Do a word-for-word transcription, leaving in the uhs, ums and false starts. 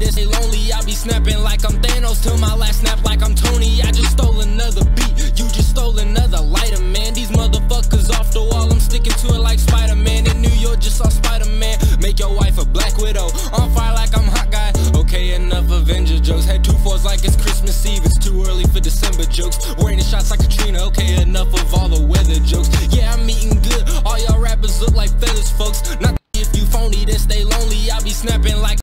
and stay lonely. I be snapping like I'm Thanos till my last snap like I'm Tony. I just stole another beat, you just stole another lighter, man. These motherfuckers off the wall, I'm sticking to it like Spider-Man. In New York, just saw Spider-Man make your wife a Black Widow. On fire like I'm hot guy. Okay, enough Avenger jokes. Had two fours like it's Christmas Eve. It's too early for December jokes. Raining shots like Katrina. Okay, enough